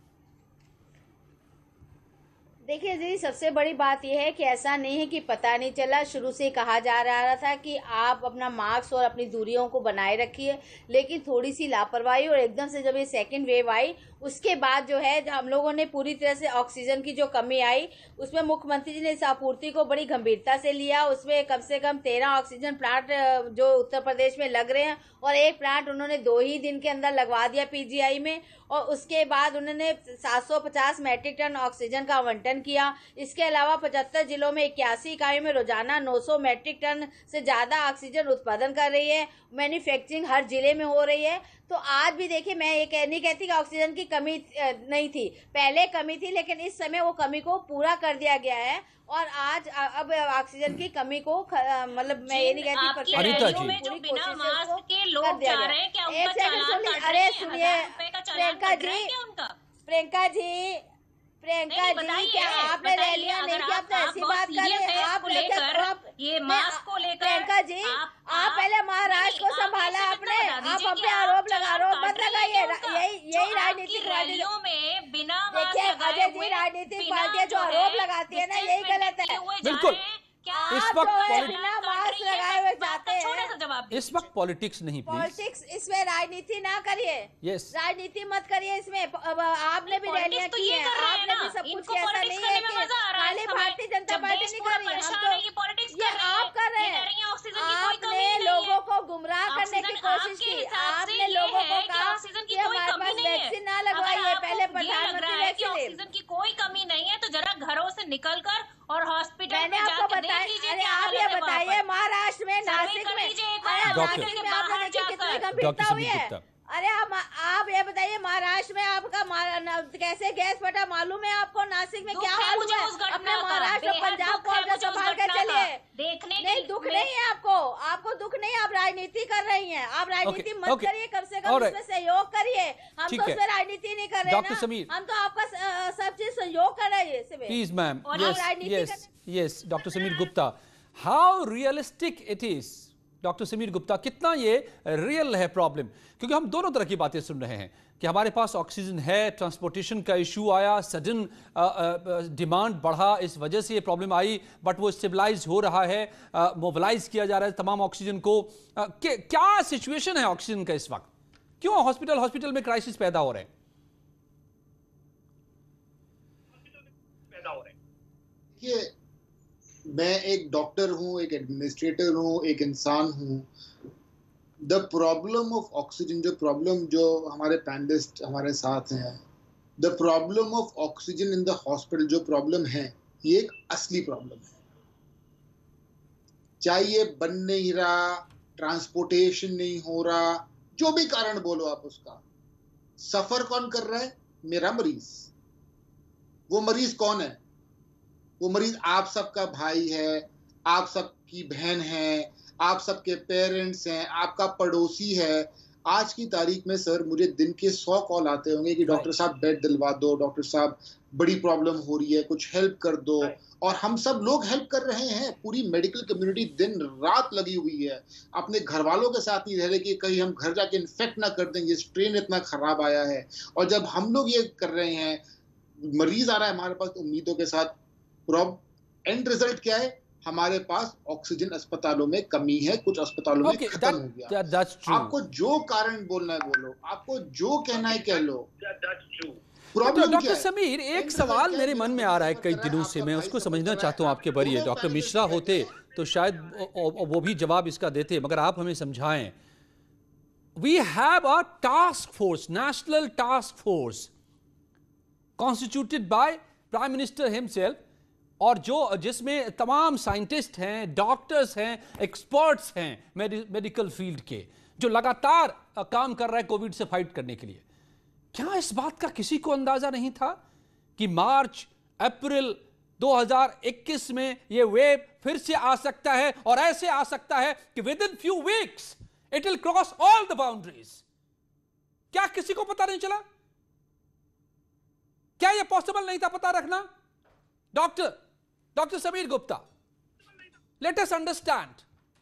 S11: देखिए जी, सबसे बड़ी बात यह है कि ऐसा नहीं है कि पता नहीं चला। शुरू से कहा जा रहा था कि आप अपना मास्क और अपनी दूरियों को बनाए रखिए, लेकिन थोड़ी सी लापरवाही और एकदम से जब ये सेकंड वेव आई, उसके बाद जो है हम लोगों ने पूरी तरह से ऑक्सीजन की जो कमी आई, उसमें मुख्यमंत्री जी ने इस आपूर्ति को बड़ी गंभीरता से लिया। उसमें कम से कम 13 ऑक्सीजन प्लांट जो उत्तर प्रदेश में लग रहे हैं, और एक प्लांट उन्होंने 2 ही दिन के अंदर लगवा दिया पीजीआई में। और उसके बाद उन्होंने 750 मैट्रिक टन ऑक्सीजन का आवंटन किया। इसके अलावा 75 जिलों में 81 इकाइयों में रोजाना 900 मैट्रिक टन से ज़्यादा ऑक्सीजन उत्पादन कर रही है। मैन्युफैक्चरिंग हर जिले में हो रही है। तो आज भी देखिए, मैं ये नहीं कहती कि ऑक्सीजन की कमी नहीं थी, पहले कमी थी, लेकिन इस समय वो कमी को पूरा कर दिया गया है। और आज अब ऑक्सीजन की कमी को मतलब मैं ये नहीं कहती,
S1: अनिता जी,
S10: जो बिना मास्क के लोग जा रहे हैं, क्या उनका चालान काट रहे हैं?
S11: अरे सुनिए प्रियंका जी, क्या आपने रैलियां नहीं की? आप तो ऐसी बात कर रहे हैं। आप
S10: ये मास्क को लेकर
S11: प्रियंका जी, आप पहले महाराष्ट्र को संभाला आपने, आप अपने आरोप मत लगाइए। यही राजनीतिक
S10: रैलियों में बिना
S11: देखिए अजय जी, राजनीतिक पार्टियां जो आरोप लगाती है ना, यही गलत है।
S1: बिल्कुल, इस वक्त
S11: बिना मास्क लगाए हुए जाते हैं।
S1: इस वक्त पॉलिटिक्स नहीं,
S11: पॉलिटिक्स, इसमें राजनीति ना करिए। राजनीति मत करिए इसमें। आपने भी रैलियां की है, आपने भी सब कुछ किया। ऐसा नहीं है कि खाली भारतीय जनता पार्टी नहीं कर रही है, हम तो ये आप कर रहे हैं। आपने लोगों को गुमराह करने की कोशिश की। आपने लोगों को कहा कि हमारे पास वैक्सीन ना लगवाइए, पहले प्रधानमंत्री वैक्सीन।
S10: ऑक्सीजन की कोई कमी नहीं है तो जरा घरों से निकलकर और हॉस्पिटल
S11: मैंने
S10: में
S11: आपको
S10: जाकर देख
S11: बताया।
S10: लीजिए
S11: अरे
S10: क्या
S11: आप
S10: हालत
S11: ये
S10: है वहाँ
S11: बताइए
S10: पर।
S11: महाराष्ट्र में, नासिक में,
S10: डॉक्टर
S11: नासिक में आप
S10: बाहर
S11: देखिए कितनी
S10: जाकर।
S11: गंभीरता हुई
S1: समीर
S11: है।
S1: गुप्ता।
S11: अरे आप ये बताइए महाराष्ट्र में आपका कैसे गैस फटा मालूम है आपको? नासिक में
S10: दुख
S11: क्या
S10: है
S11: हाल
S10: मुझे
S11: हुआ
S10: उस
S11: है?
S10: घटना
S11: अपने
S10: का,
S11: महाराष्ट्र और
S10: बेहद
S11: पंजाब
S10: दुख
S11: को
S10: है
S11: जो
S10: मुझे उस
S11: संभाल के
S10: घटना का।
S11: चलिए।
S10: देखने
S11: नहीं,
S10: के
S11: दुख
S10: लिए
S11: नहीं है आपको दुख नहीं है। आप राजनीति कर रही हैं। आप राजनीति मत
S1: okay.
S11: करिए, कम से कम
S1: Alright.
S11: इसमें सहयोग करिए। हम
S1: ठीक
S11: तो
S1: है।
S11: उसमें राजनीति नहीं कर रहे
S1: डॉक्टर
S11: ना,
S1: समीर।
S11: हम तो आपका सब चीज सहयोग कर रहे हैं इसमें।
S1: प्लीज मैम,
S11: और आप राजनीति
S1: yes doctor Sameer Gupta, how realistic it is? Doctor Sameer Gupta, कितना ये रियल है प्रॉब्लम? क्योंकि हम दोनों तरह की बातें सुन रहे हैं कि हमारे पास ऑक्सीजन है, ट्रांसपोर्टेशन का इशू आया, सडन डिमांड बढ़ा, इस वजह से ये प्रॉब्लम आई, बट वो स्टेबलाइज हो रहा है, मोबिलाइज किया जा रहा है तमाम ऑक्सीजन को। क्या सिचुएशन है ऑक्सीजन का इस वक्त? क्यों हॉस्पिटल में क्राइसिस पैदा हो रहे हैं?
S9: देखिए, मैं एक डॉक्टर हूं, एक एडमिनिस्ट्रेटर हूं, एक इंसान हूं। द प्रॉब्लम ऑफ ऑक्सीजन, जो हमारे पैनलिस्ट हमारे साथ हैं, the problem of oxygen in the hospital जो प्रॉब्लम है, ये एक असली प्रॉब्लम है। चाहे ये बन नहीं रहा, ट्रांसपोर्टेशन नहीं हो रहा, जो भी कारण बोलो आप उसका, सफर कौन कर रहा है? मेरा मरीज। वो मरीज कौन है? वो मरीज आप सबका भाई है, आप सबकी बहन है, आप सबके पेरेंट्स हैं, आपका पड़ोसी है। आज की तारीख में सर मुझे दिन के 100 कॉल आते होंगे कि डॉक्टर साहब बेड दिलवा दो, डॉक्टर साहब बड़ी प्रॉब्लम हो रही है, कुछ हेल्प कर दो। और हम सब लोग हेल्प कर रहे हैं। पूरी मेडिकल कम्युनिटी दिन रात लगी हुई है। अपने घर वालों के साथ नहीं रह रहे कि कहीं हम घर जाके इन्फेक्ट ना कर देंगे, स्ट्रेन इतना खराब आया है। और जब हम लोग ये कर रहे हैं, मरीज आ रहा है हमारे पास उम्मीदों के साथ, एंड रिजल्ट क्या है? हमारे पास ऑक्सीजन अस्पतालों में कमी है, कुछ अस्पतालों में खत्म हो गया। आपको जो कारण बोलना है बोलो, आपको जो कहना है कह लो।
S1: डॉक्टर समीर, एक सवाल मेरे मन में आ रहा है कई दिनों से, मैं उसको समझना चाहता हूं आपके बरिए। डॉक्टर मिश्रा होते तो शायद वो भी जवाब इसका देते, मगर आप हमें समझाएं। We have a task force, national task force constituted by prime minister himself, और जिसमें तमाम साइंटिस्ट हैं, डॉक्टर्स हैं, एक्सपर्ट्स हैं मेडिकल फील्ड के, जो लगातार काम कर रहा है कोविड से फाइट करने के लिए। क्या इस बात का किसी को अंदाजा नहीं था कि मार्च अप्रैल 2021 में ये वेव फिर से आ सकता है, और ऐसे आ सकता है कि within few weeks it will cross all the boundaries? क्या किसी को पता नहीं चला? क्या यह पॉसिबल नहीं था पता रखना? Doctor Sameer Gupta, let us understand.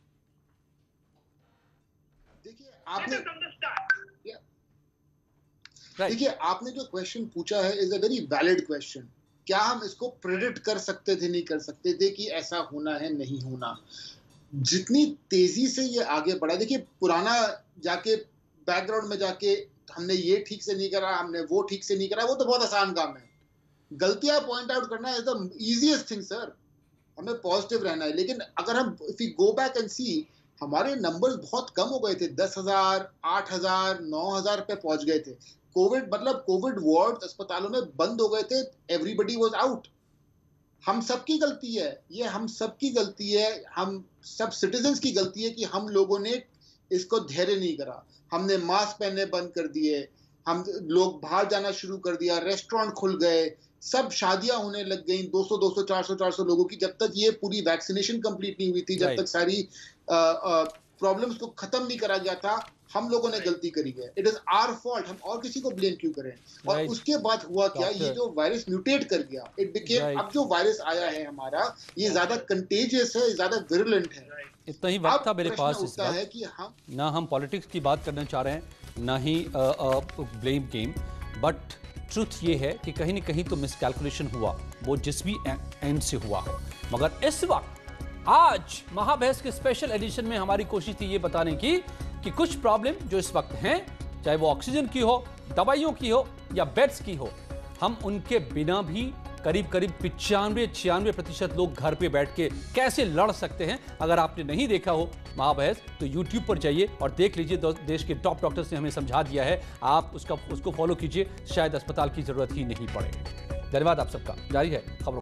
S9: देखिए आपने जो क्वेश्चन पूछा है is a very valid question. क्या हम इसको प्रेडिक्ट कर सकते थे, नहीं कर सकते थे कि ऐसा होना है, नहीं होना? जितनी तेजी से ये आगे बढ़ा, देखिए पुराना जाके बैकग्राउंड में जाके हमने ये ठीक से नहीं करा, हमने वो ठीक से नहीं करा, वो तो बहुत आसान काम है। गलतियां पॉइंट आउट करना is the easiest thing sir. हमें पॉजिटिव रहना है। लेकिन अगर हम if you go back and see, हमारे नंबर्स बहुत कम हो गए थे। 10,000, 8,000, 9,000 पे पहुंच गए थे। कोविड वार्ड अस्पतालों में बंद हो गए थे। Everybody was out. हम सबकी गलती है, ये हम सबकी गलती है, हम सब सिटीजन्स की गलती है कि हम लोगों ने इसको धैर्य नहीं करा। हमने मास्क पहनने बंद कर दिए, हम लोग बाहर जाना शुरू कर दिया, रेस्टोरेंट खुल गए, सब शादियां होने लग गई 200, 400 लोगों की। जब तक ये पूरी वैक्सीनेशन कंप्लीट नहीं हुई थी, जब तक सारी प्रॉब्लम्स को खत्म नहीं करा गया था, हम लोगों ने गलती करी है। It is our fault. हम और किसी को ब्लेम क्यों करें? और उसके बाद हुआ क्या, ये जो वायरस म्यूटेट कर गया, इट बिकेम, अब जो वायरस आया है हमारा, ये ज्यादा कंटेजियस है, ज्यादा विरुलेंट है।
S1: इतना ही वक्त था मेरे पास इस
S9: वक्त है कि
S1: ना हम पॉलिटिक्स की बात करना चाह रहे हैं, ना ही ब्लेम गेम, बट ट्रुथ ये है कि कहीं ना कहीं तो मिसकैलकुलेशन हुआ, वो जिस भी एंड से हुआ हो। मगर इस वक्त आज महाबहस के स्पेशल एडिशन में हमारी कोशिश थी ये बताने की कि कुछ प्रॉब्लम जो इस वक्त हैं, चाहे वो ऑक्सीजन की हो, दवाइयों की हो या बेड्स की हो, हम उनके बिना भी करीब 95-96% लोग घर पे बैठ के कैसे लड़ सकते हैं। अगर आपने नहीं देखा हो महाबहस तो YouTube पर जाइए और देख लीजिए। देश के टॉप डॉक्टर्स ने हमें समझा दिया है, आप उसको फॉलो कीजिए, शायद अस्पताल की जरूरत ही नहीं पड़े। धन्यवाद आप सबका। जारी है खबरों।